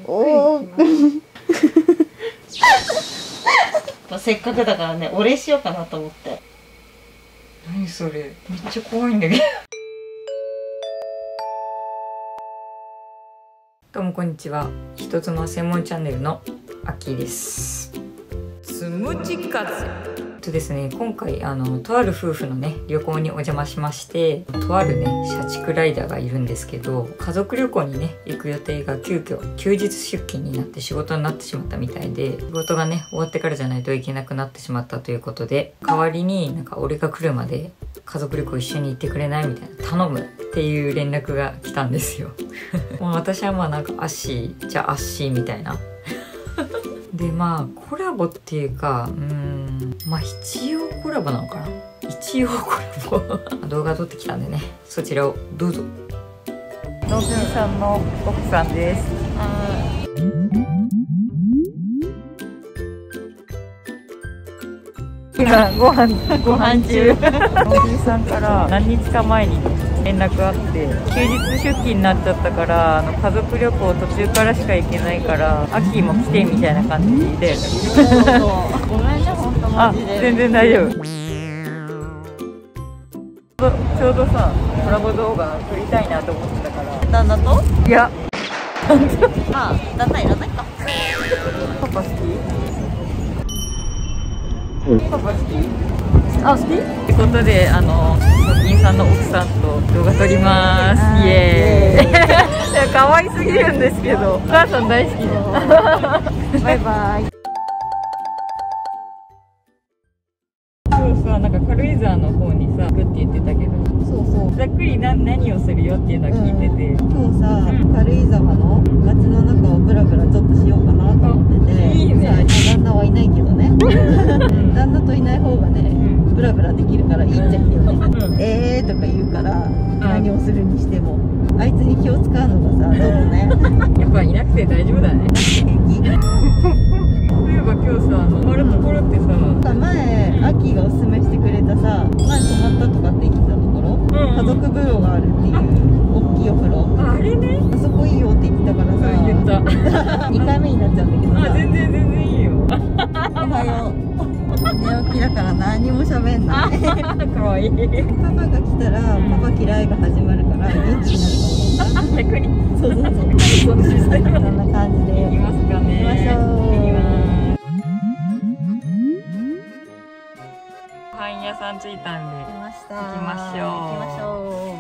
おお。せっかくだからね、お礼しようかなと思って。 何それ、めっちゃ怖いんだけど。どうもこんにちは。人妻専門チャンネルのあきです。つむじ風ですね、今回とある夫婦のね旅行にお邪魔しまして、とあるね社畜ライダーがいるんですけど、家族旅行にね行く予定が急遽休日出勤になって仕事になってしまったみたいで、仕事がね終わってからじゃないといけなくなってしまったということで、代わりになんか俺が来るまで家族旅行一緒に行ってくれないみたいな、頼むっていう連絡が来たんですよ。もう私はまあなんかアッシーじゃあアッシーみたいな。でまあコラボっていうか、まあ一応コラボなのかな、一応コラボ。動画撮ってきたんでね、そちらをどうぞ。野住さんの奥さんです。今ご飯中。野住さんから何日か前に連絡あって、休日出勤になっちゃったから家族旅行途中からしか行けないからアッキーも来てみたいな感じで。 ごめんね、本当マジで。 全然大丈夫。ちょうどさコラボ動画撮りたいなと思ってたから。 旦那と？ いやまあ旦那いらないか。 パパ好き？パパ好き？あ、好き？ってことでドキンさんの奥さんと動画撮ります。イエーイ。いや可愛すぎるんですけど、お母さん大好きで。バイバイ。今日さ、なんか軽井沢の方にさ行くって言ってたけど、 そうそう。 ざっくり何をするよっていうのは聞いてて、 今日さ、軽井沢の街の中をブラブラちょっとしようかなと思ってて。いいね。旦那はいないけどね。旦那といない方がね、ブラブラできるからいいっちゃいいよね。とか言うから、何をするにしてもあいつに気を使うのがさ、ちょっとね。 やっぱいなくて大丈夫だね。 平気。 そういえば今日さ、泊まるところってさ、 前アキがおすすめしてくれたさ、前泊まったとかって言ってたところ、家族風呂があるっていう大きいお風呂、 あれね、 あそこいいよって言ってたからさ。 言った。 2回目になっちゃうんだけどさ。 全然いいよ。 おはよう。寝起きだから何も喋んない。 かわいい。 パパが来たらパパ嫌いが始まるから元気になると思う。逆に。そう。そんな感じで。 行きますかね。 行きましょう。 ご飯屋さん着いたんで。 行きました。 行きましょう。 行きましょう。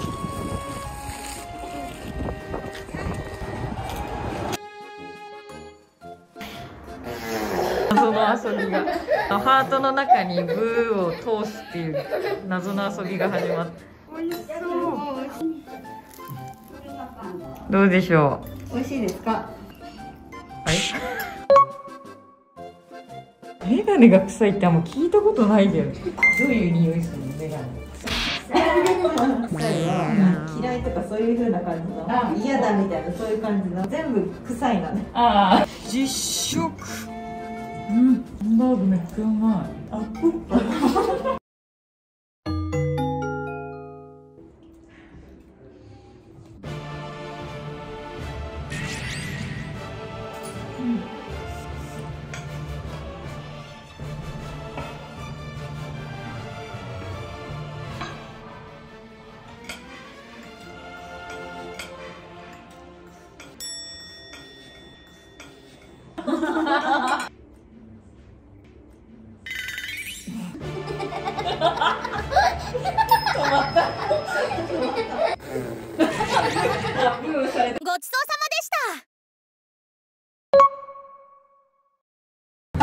謎の遊びが、ハートの中にブーを通すっていう謎の遊びが始まった。美味しそう。どうでしょ美味しいですか？ う。はい。メガネが臭いってあんま聞いたことないけど。どういう匂いするのメガネ？ 嫌いとかそういう風な感じの、嫌だみたいなそういう感じの、全部臭いのね。 ああ。実食。ハンバーグめっちゃうまい。あっこっ。ごちそうさまでした。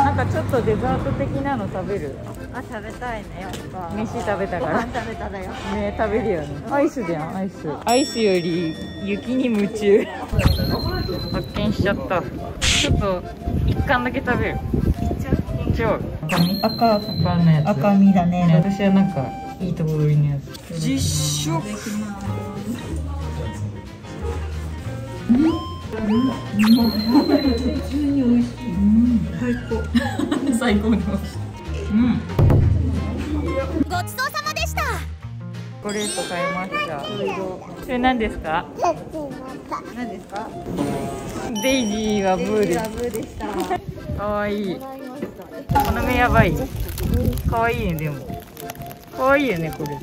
なんかちょっとデザート的なの食べる？ あ、食べたいね、やっぱ。 飯食べたから。 食べただよ。 ね、食べるよね。アイスじゃん、アイス。アイスより雪に夢中。発見しちゃった。ちょっと一貫だけ食べる。いっちゃう。 赤のやつ。 赤身だね。 私はなんかいいとこ取りのやつ。実食。 普通に美味しい。最高。 最高に美味しい。 ごちそうさまでした。 チョコレート買いました。それ何ですか？ 何ですか？ デイジーはブーです。 ブーでした。 かわいい。この目やばい。かわいいね、でも。かわいいよね、これ。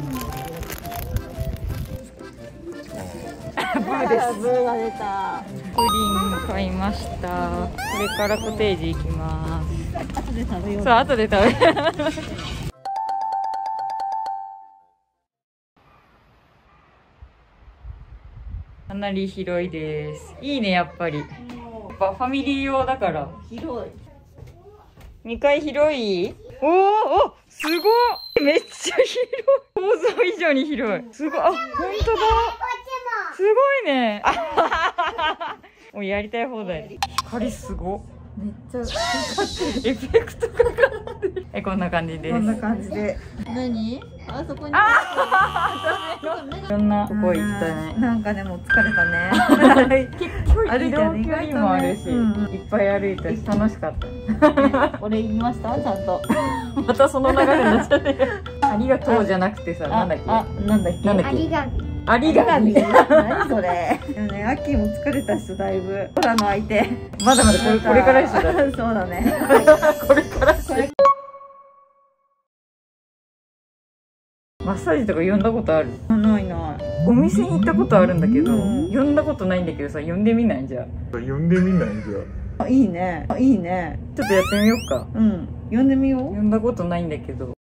ブーです。 ブーが出た。 プリン買いました。これからコテージ行きます。 後で食べよう。 そう、後で食べる。かなり広いです。いいね、やっぱり。やっぱファミリー用だから。 広い。 2階広い？おー、お、すごい。めっちゃ広い。想像以上に広い。すごい。あ、本当だ。すごいね。もうやりたい放題。光すご。 めっちゃエフェクトかかってる。こんな感じです。 こんな感じで。何？あそこに。 いろんなとこ行ったね。 なんかでも疲れたね。 結構移動距離もあるし、いっぱい歩いたし楽しかった。 俺言いました？ちゃんと。 またその流れになっちゃって。ありがとうじゃなくてさ、なんだっけ？ なんだっけ？ ありがみ。ありがみ。 何それ？でもね、アッキーも疲れた人だいぶ。ほらの相手。 まだまだこれからでしょ。 そうだね。 これからし。マッサージとか呼んだことある？ ないない。 お店に行ったことあるんだけど、呼んだことないんだけどさ、呼んでみないじゃん。 呼んでみないじゃん。 あ、いいね。いいね。 ちょっとやってみようか。 うん。呼んでみよう。 呼んだことないんだけど。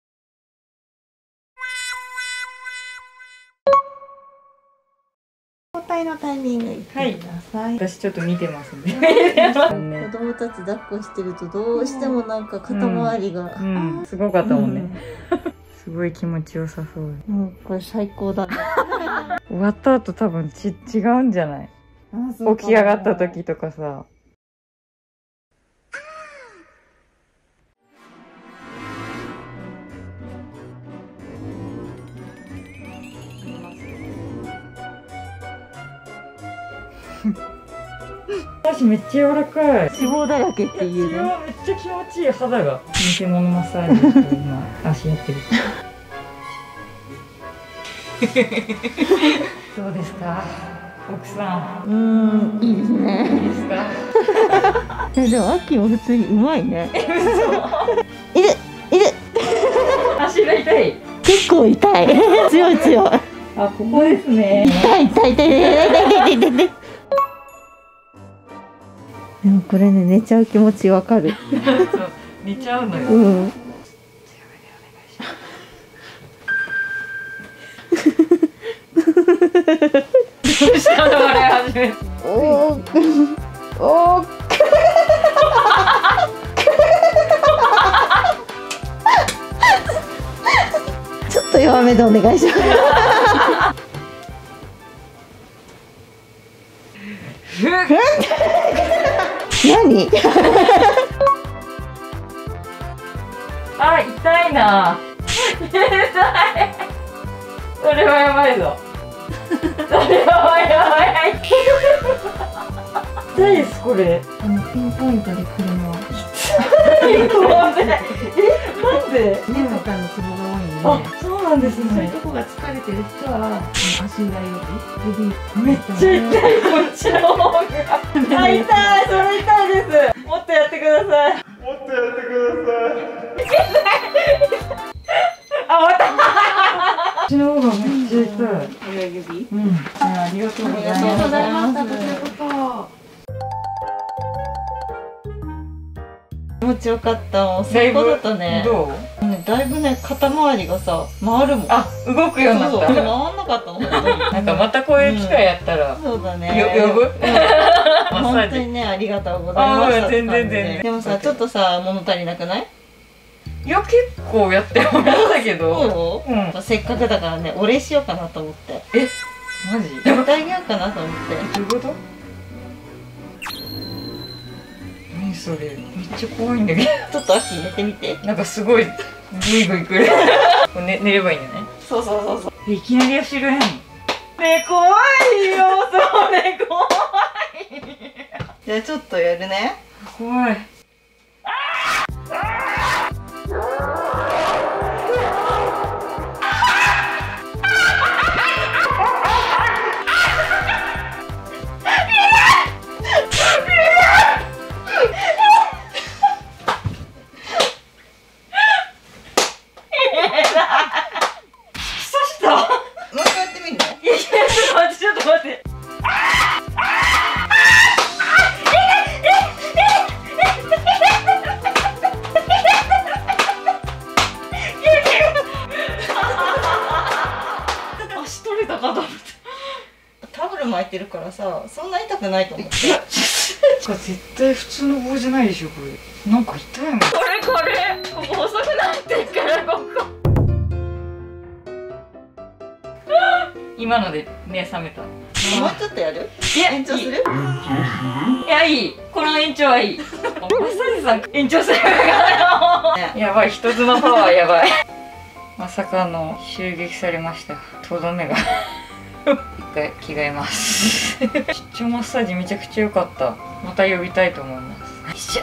交代のタイミングいってください。 私ちょっと見てますね。 子供たち抱っこしてるとどうしてもなんか肩周りが。 すごかったもんね。すごい気持ちよさそう。 もうこれ最高だね。 終わった後多分違うんじゃない？起き上がった時とかさ。足めっちゃ柔らかい。 脂肪だらけっていうね。 めっちゃ気持ちいい。肌が偽物マッサージして今足やってる。どうですか、奥さん？ いいですね。 いいですか？ でもアッキーも普通にうまいね。いる。 足が痛い。 結構痛い。強い。 あ、ここですね。 痛い。でもこれね、寝ちゃう気持ちわかる。 寝ちゃうのよ。どうしたの？笑い始め。 ちょっと弱めでお願いします。何？ あ、痛いな。痛い。それはやばいぞ。それはやばい。痛いです、これ。 ピンポイントで来るのは。 なんで？ 目とかのツボが多いんで。 あ、そうなんですね。 そういうとこが疲れてる人は足裏よりめっちゃ痛い、こっちの方が。あ、痛い、それ痛いです。もっとやってください。 もっとやってください。 あ、また。こっちの方がめっちゃ痛い。 親指。 ありがとうございます。 ありがとうございました。こちらこそ。気持ちよかった。最高だったね。 どう？ だいぶね、肩周りがさ、回るもん。 あ、動くようになった。 回んなかったの。 なんかまたこういう機会やったら。 そうだね。 呼ぶ？ 本当にね、ありがとうございました。 全然。 でもさ、ちょっとさ、物足りなくない？ いや、結構やってもらったけど。 せっかくだからね、お礼しようかなと思って。 マジ？ やってあげようかなと思って。 どういうこと？何それ？めっちゃ怖いんだけど。 ちょっと秋寝てみて。 なんかすごいグイグイくる。寝ればいいんだね。 そういきなり足が変。ね、怖いよ。それ怖い。 じゃあちょっとやるね。 怖い。 さ、そんな痛くないと思って。 これ絶対普通の棒じゃないでしょ、これ。なんか痛いもん。これここ細くなってるからここ。今ので目覚めた。 もうちょっとやる？ いや、 延長する？ いや、いい。この延長はいい。マッサージさん延長するからよ。やばい、人妻パワーやばい。まさか襲撃されました。とどめが。一回着替えます。出張マッサージめちゃくちゃ良かった。また呼びたいと思います。よいしょ。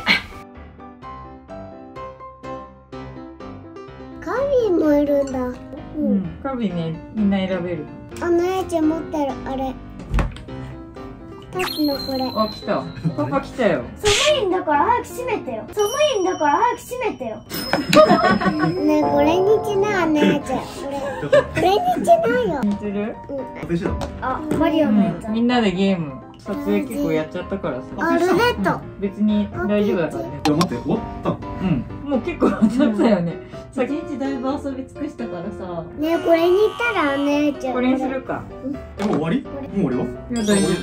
カビもいるんだ。 うん、カビね、みんな選べる。 あのエイちゃん持ってるあれ。タツのこれ。 あ、来た。パパ来たよ。 寒いんだから早く閉めてよ。寒いんだから早く閉めてよ。ねえ、これにちな、姉ちゃん。これにちなよ。 似てる？ あ、マリオのやつ。 みんなでゲーム。撮影結構やっちゃったからさ。 あ、ルネット。 別に大丈夫だからね。 いや待って、終わったの？ うん。もう結構やっちゃったよね。 一日だいぶ遊び尽くしたからさ。 ねえ、これに行ったら姉ちゃん。 これにするか。 もう終わり？もう終わりは？ いや、大丈夫。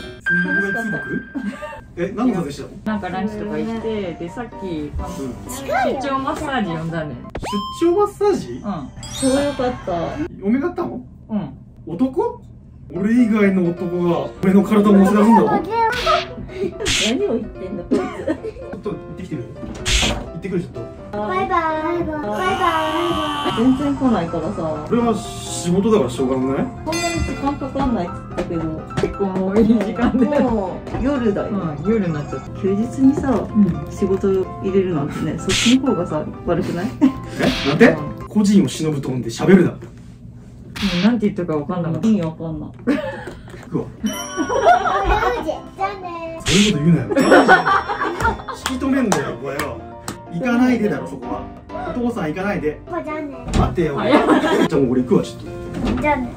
何の撮影したの？ なんかランチとか行って、で、さっき、 違うよ。 出張マッサージ呼んだね。 出張マッサージ？ そうよかった。 嫁だったの？ うん。 男？俺以外の男が俺の体を持ち出すんだろ？ 何を言ってんのこいつ。 ちょっと行ってきてる？行ってくるちょっと。 バイバイ。バイバイ。 全然来ないからさ。 俺は仕事だからしょうがない。 こんなに時間かかんないっつったけど、 結構もういい時間で。 もう夜だよ。 夜になっちゃった。 休日にさ、仕事入れるなんてね、そっちの方がさ、悪くない？ なんで？個人を忍ぶトーンで喋るな。 なんて言ったかわかんなかった。 意味わかんない。 行くわ。 じゃあね。 そういうこと言うなよ。引き止めんだよ、これよ。行かないでだろ、そこは。お父さん行かないで。 じゃあね。 待ってよ。じゃあもう俺行くわ、ちょっと。 じゃあね。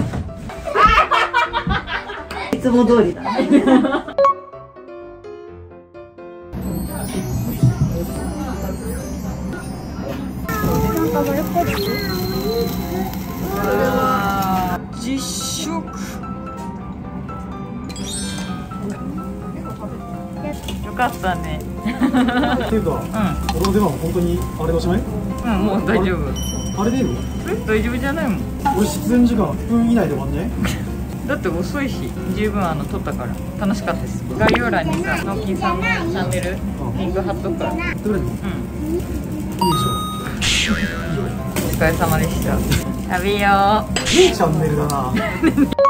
いつも通りだ。 なんか丸っこい。 実食。よかったね。 っていうか、俺の出番は本当にあれおしまい？ うん、もう大丈夫。 あれでいいの？ 大丈夫じゃないもん。 俺出演時間1分以内で終わんね？ だって遅いし、十分撮ったから楽しかったです。概要欄にさ、直樹さんのチャンネルリンク貼っとくから。 どれでもいいでしょ。 お疲れ様でした。食べよう。 いいチャンネルだな。